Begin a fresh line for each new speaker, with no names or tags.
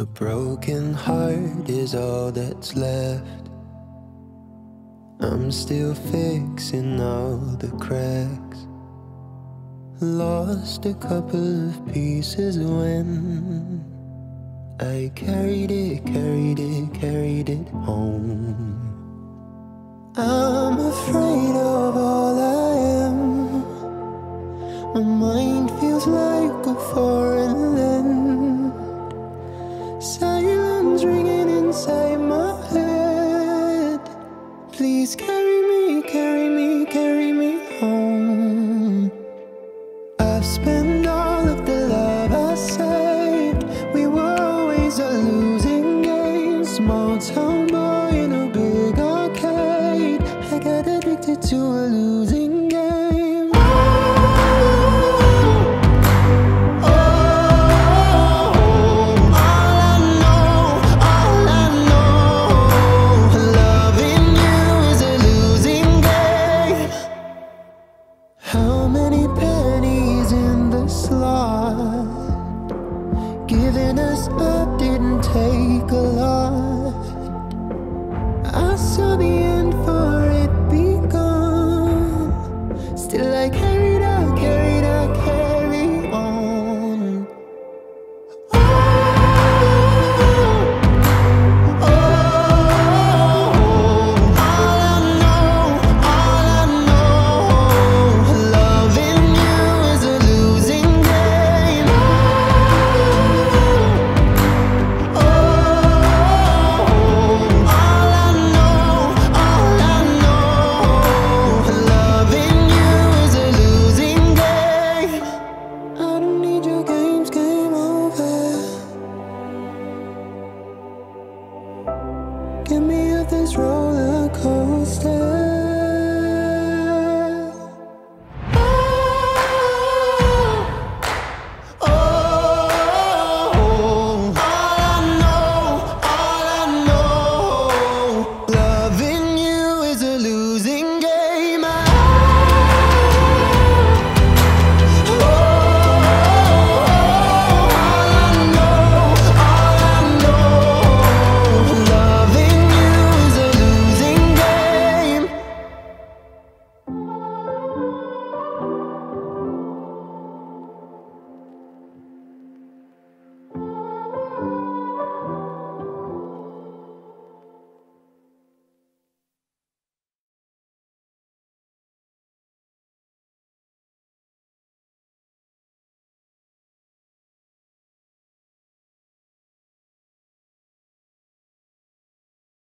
broken heart is all that's left. I'm still fixing all the cracks. Lost a couple of pieces when I carried it home. I'm afraid of all I am. My mind feels like a foreign land. Silence ringing inside my head. Please carry me, carry me, carry me home. I've spent all of the love I saved. We were always a losing game. Small town boy in a big arcade. I got addicted to a losing game. How many pennies in the slot? Giving us up didn't take a lot. I saw the end for it begun. Still I carried on. Get me off this roller coaster.